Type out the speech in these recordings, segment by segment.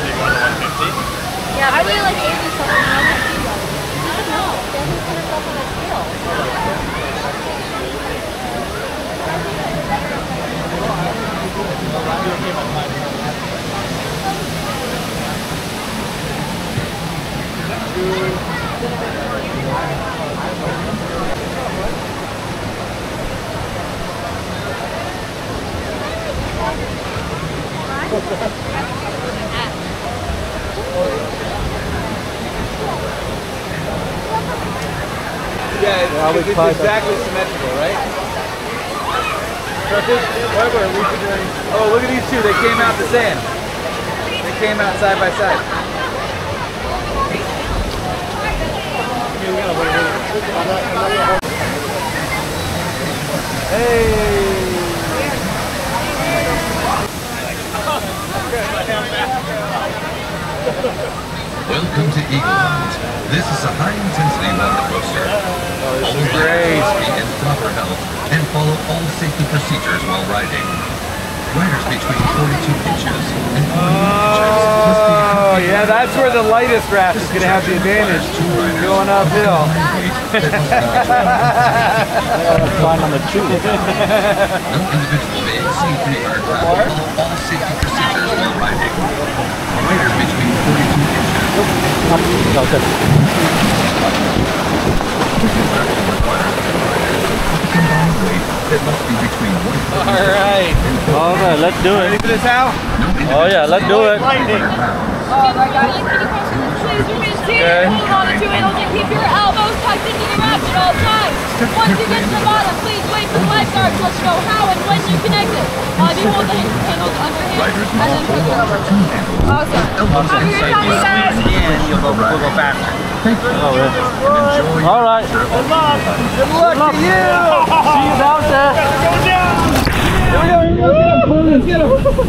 usually going to 150. Yeah, I really like 80 something. I don't know. She hasn't put herself on a scale. Yeah, it's exactly symmetrical, right? Oh, look at these two. They came out the same. They came out side by side. Hey! Welcome to Eagle Hunt. This is a high-intensity roller coaster. Always great. Be in proper health and follow all safety procedures while riding. Riders between 42 inches and 48 inches must be Oh, yeah, that's where the lightest raft is going to have the advantage. Going uphill. Climb on the tube. No individual may exceed 300 pounds. Follow all safety procedures while riding. Riders between 42 inches. Combined weight that must be between 1 Alright. Alright, let's do it. Ready for this, Al? Oh yeah, let's do it. Please remain seated. Hold on to handles and keep your elbows tucked into your wraps at all times. Once you get to the bottom, please wait for the lifeguard to let you know how and when you connect it. You hold the handles underhand and then put it over. Awesome. Cover your tummy, guys. We'll go faster. Oh, yeah. All right. Good luck to you. See you down there. Go down. Here we go. Let's get him.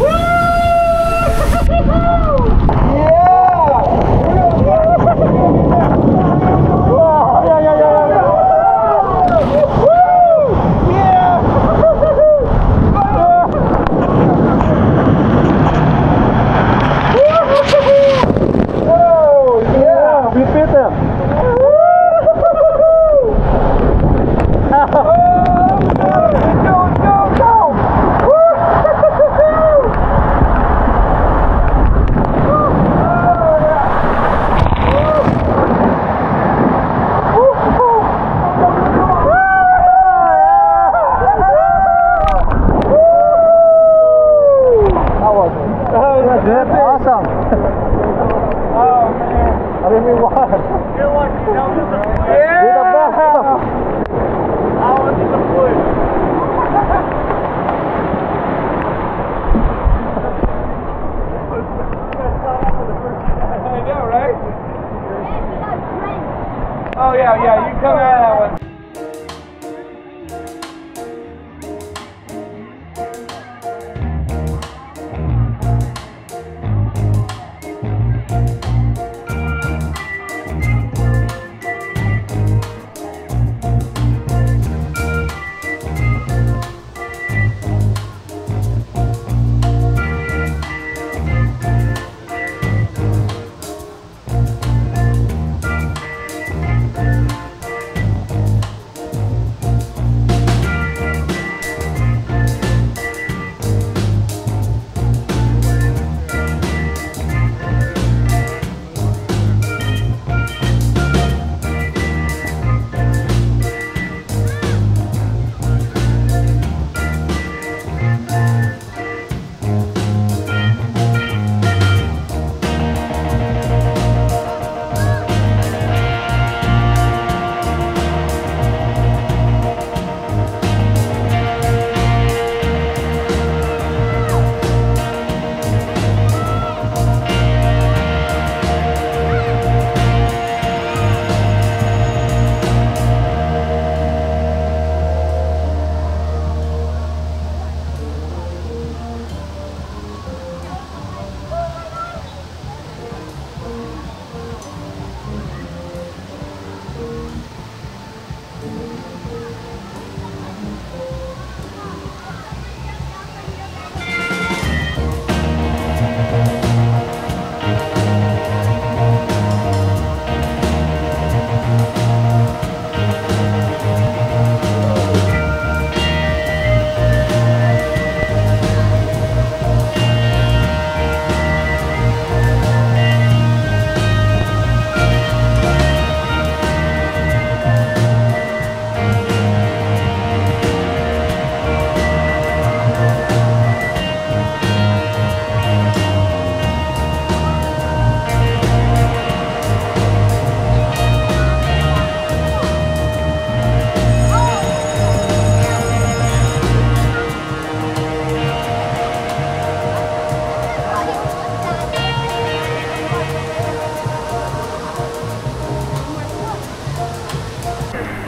Awesome. Oh man. I mean, we won. You're lucky. That was a You're the best. I was disappointed. I know, right? Oh yeah, you come out of that one.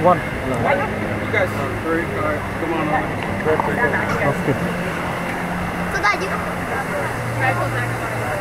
One. You guys are three. All right, come on. Okay. So that you.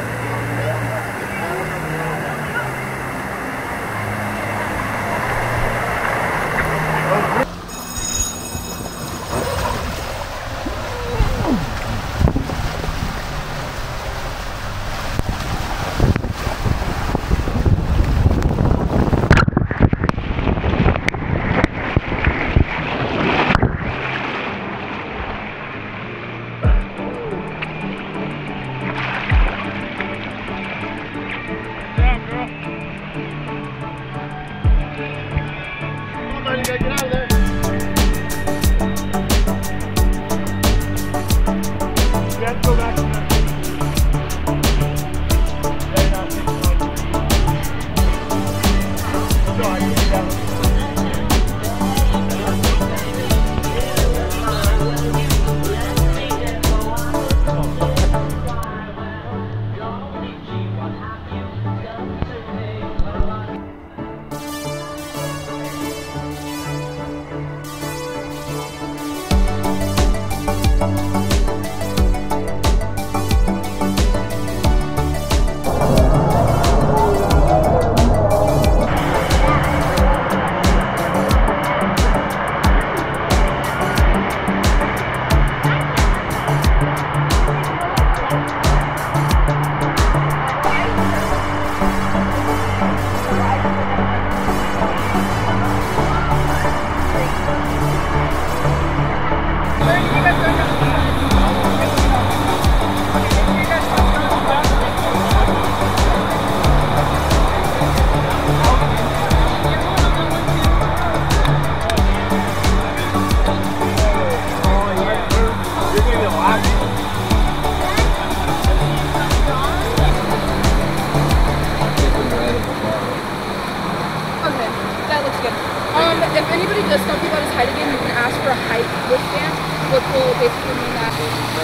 If anybody does stop you about his height again, you can ask for a height wristband, which will basically mean that.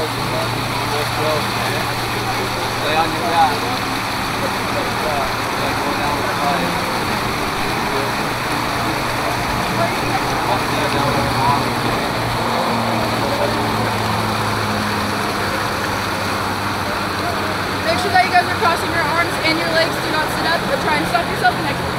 Lay on your back. Go down with the body. Make sure that you guys are crossing your arms and your legs. Do not sit up or try and stop yourself and exit.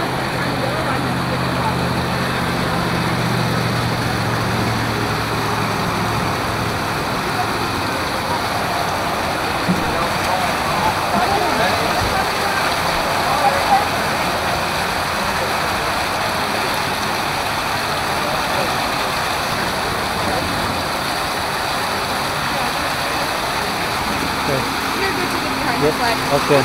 Okay.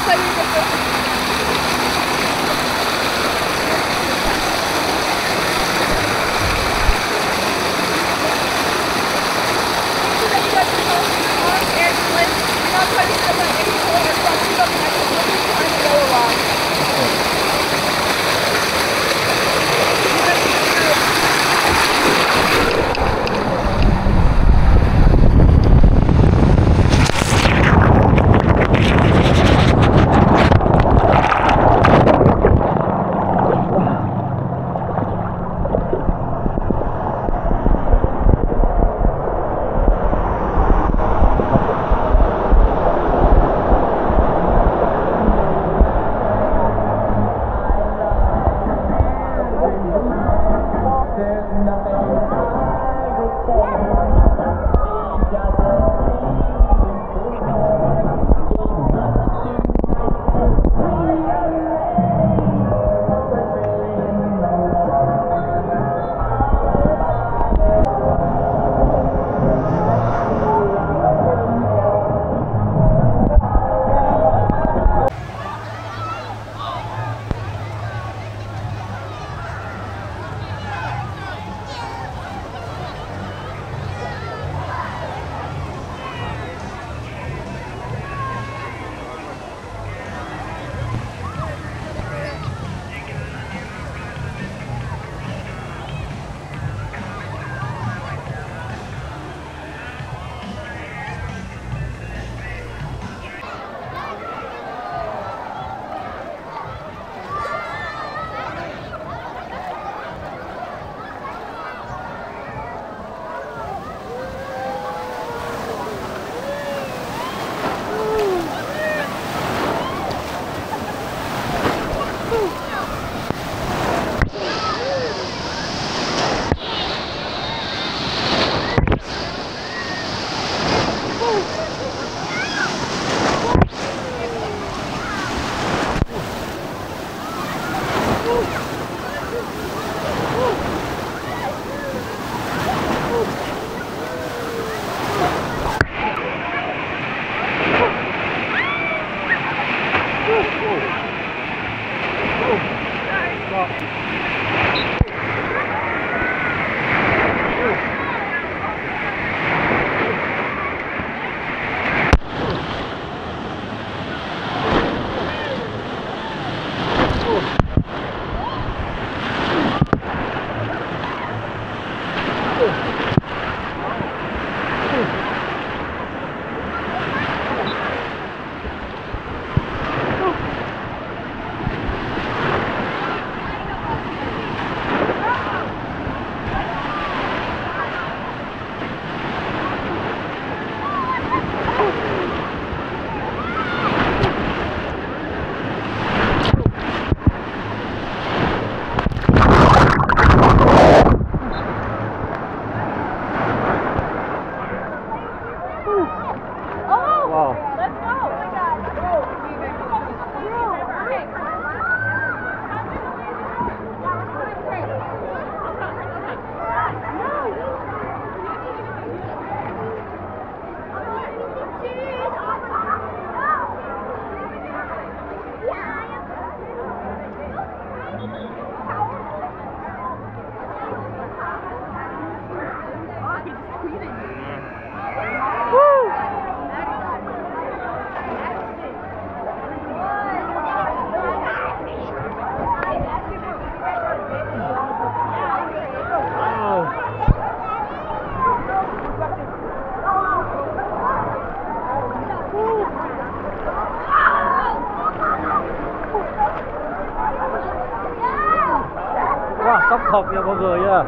học nha mọi người nha.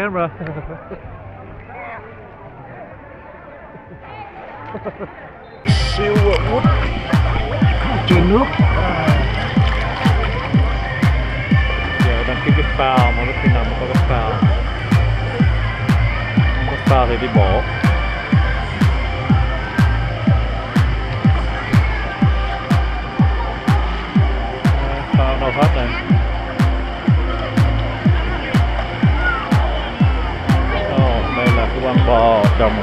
camera. Silverwood trên nước. Giờ đăng ký cái phao mà lúc khi nào mà có cái phao. Không có phao thì đi bộ. Phao đâu hết rồi. Đây là cái quán bò trồng.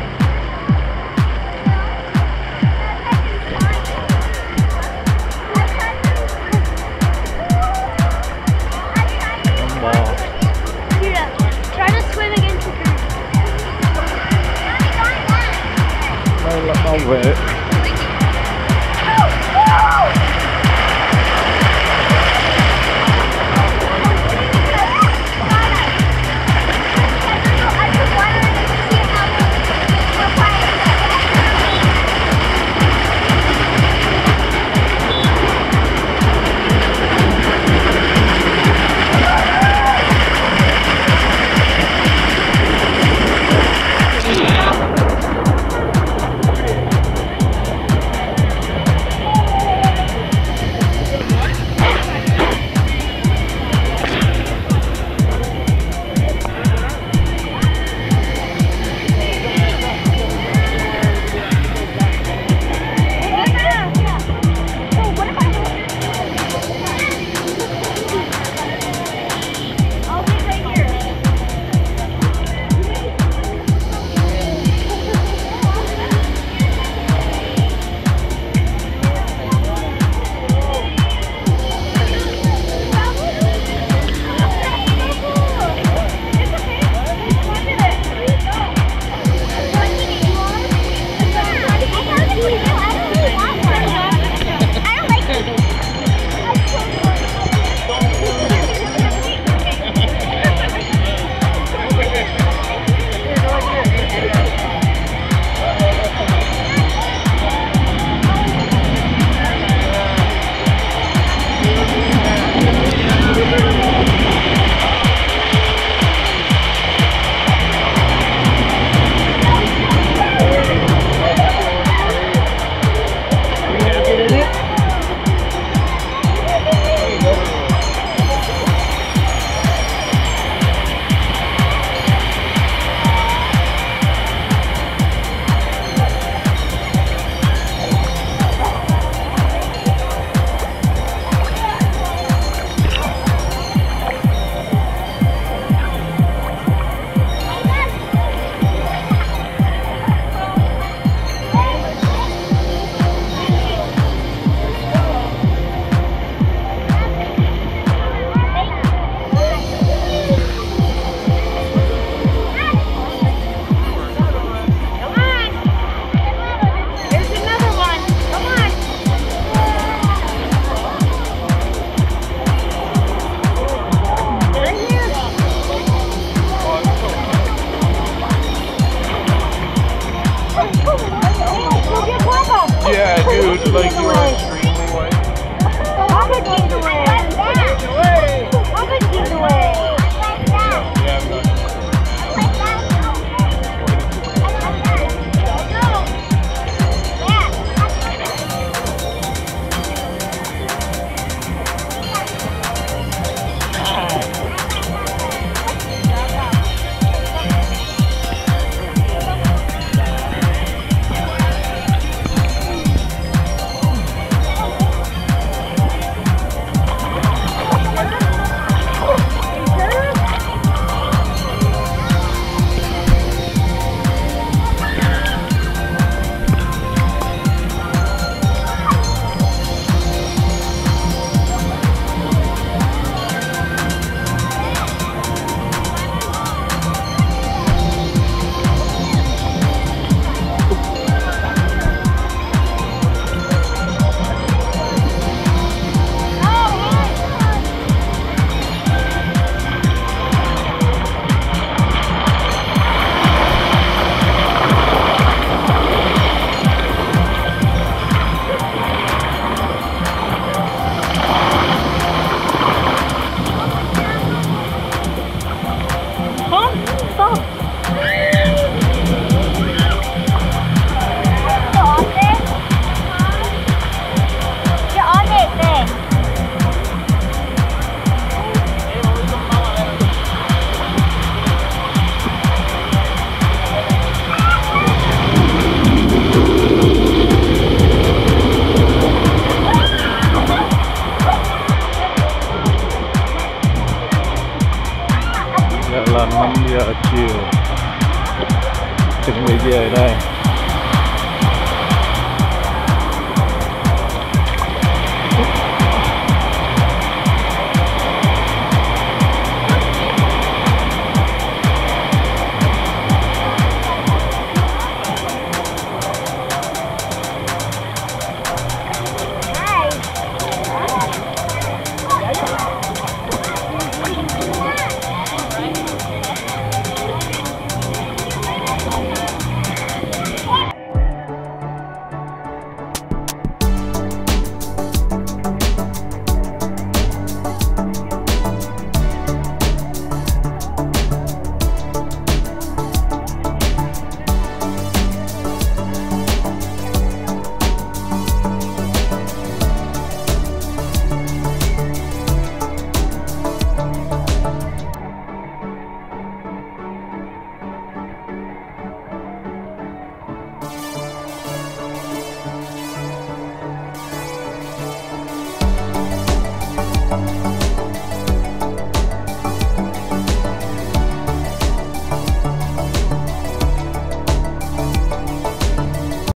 Đây là bảo vệ. Yeah, dude, like you are extremely white. Papa gave away. Papa gave away. Yeah, I'm going. ชิวๆถึงเรื่อยๆได้